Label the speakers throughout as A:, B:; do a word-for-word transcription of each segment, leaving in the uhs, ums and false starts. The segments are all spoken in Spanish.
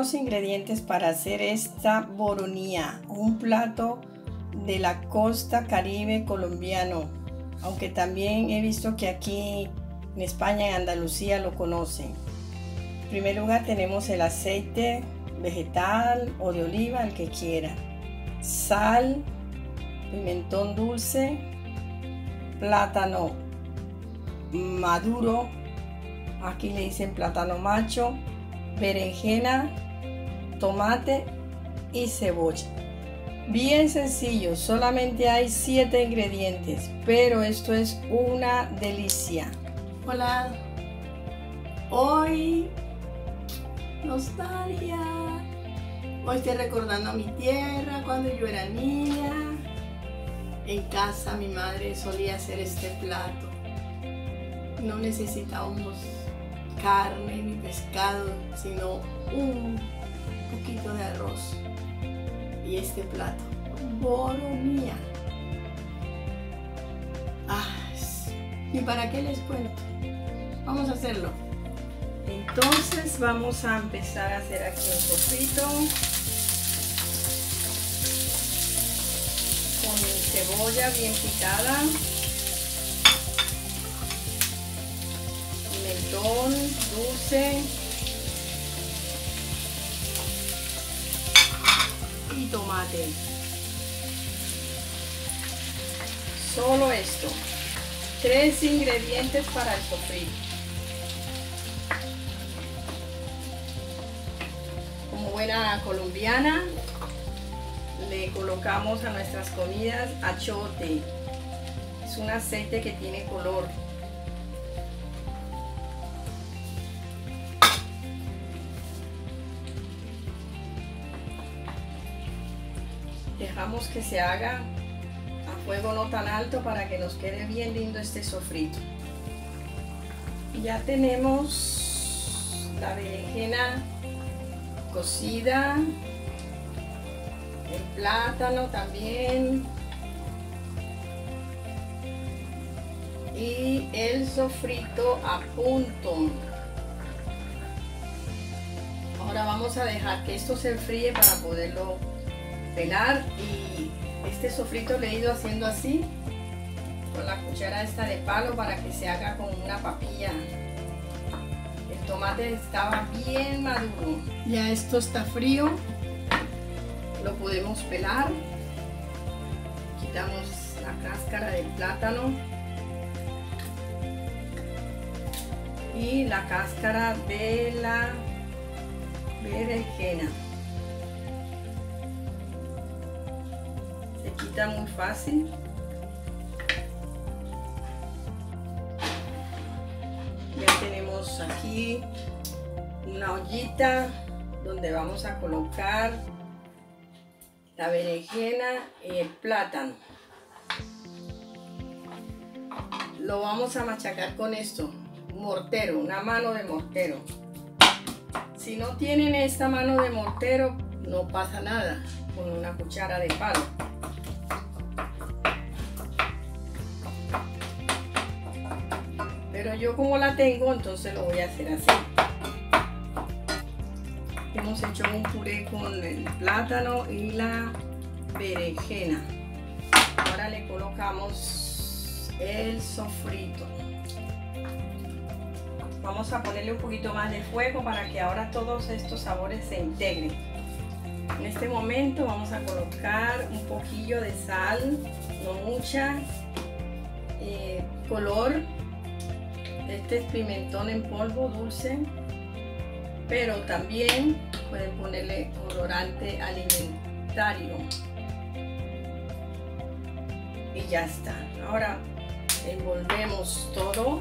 A: los ingredientes para hacer esta boronía, un plato de la costa caribe colombiano, aunque también he visto que aquí en España, en Andalucía, lo conocen. En primer lugar tenemos el aceite vegetal o de oliva, el que quiera, sal, pimentón dulce, plátano maduro, aquí le dicen plátano macho, berenjena, tomate y cebolla. Bien sencillo, solamente hay siete ingredientes, pero esto es una delicia. Hola, hoy nostalgia. Hoy estoy recordando a mi tierra cuando yo era niña. En casa mi madre solía hacer este plato. No necesitábamos carne ni pescado, sino un poquito de arroz. Y este plato, boronía. Ah, ¿y para qué les cuento? Vamos a hacerlo. Entonces vamos a empezar a hacer aquí un sofrito con cebolla bien picada, pimentón dulce y tomate. Solo esto. Tres ingredientes para el sofrito. Como buena colombiana, le colocamos a nuestras comidas achote. Es un aceite que tiene color. Dejamos que se haga a fuego no tan alto para que nos quede bien lindo este sofrito. Ya tenemos la berenjena cocida, el plátano también y el sofrito a punto. Ahora vamos a dejar que esto se enfríe para poderlo pelar, y este sofrito le he ido haciendo así con la cuchara esta de palo para que se haga como una papilla. El tomate estaba bien maduro. Ya esto está frío, lo podemos pelar. Quitamos la cáscara del plátano y la cáscara de la berenjena. Se quita muy fácil. Ya tenemos aquí una ollita donde vamos a colocar la berenjena y el plátano. Lo vamos a machacar con esto, mortero, una mano de mortero. Si no tienen esta mano de mortero, no pasa nada, con una cuchara de palo. Pero yo como la tengo, entonces lo voy a hacer así. Hemos hecho un puré con el plátano y la berenjena. Ahora le colocamos el sofrito. Vamos a ponerle un poquito más de fuego para que ahora todos estos sabores se integren. En este momento vamos a colocar un poquillo de sal, no mucha, eh, color. Este es pimentón en polvo dulce, pero también pueden ponerle colorante alimentario. Y ya está. Ahora envolvemos todo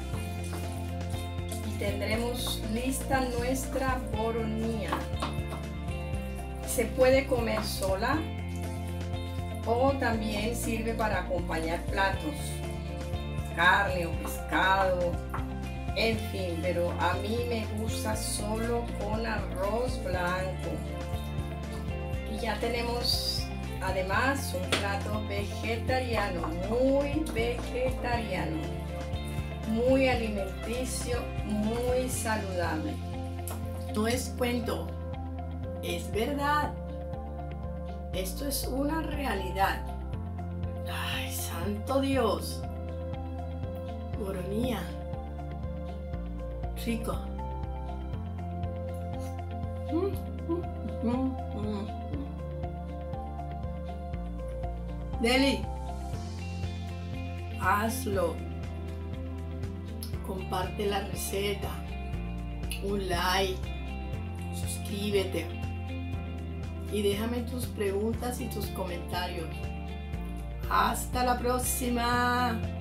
A: y tendremos lista nuestra boronía. Se puede comer sola o también sirve para acompañar platos, carne o pescado, en fin, pero a mí me gusta solo con arroz blanco. Y ya tenemos además un plato vegetariano, muy vegetariano, muy alimenticio, muy saludable. No es cuento, Es verdad. Esto es una realidad. Ay, santo Dios. Boronía. Rico. Mm, mm, mm, mm. Deli, hazlo. Comparte la receta. Un like. Suscríbete. Y déjame tus preguntas y tus comentarios. Hasta la próxima.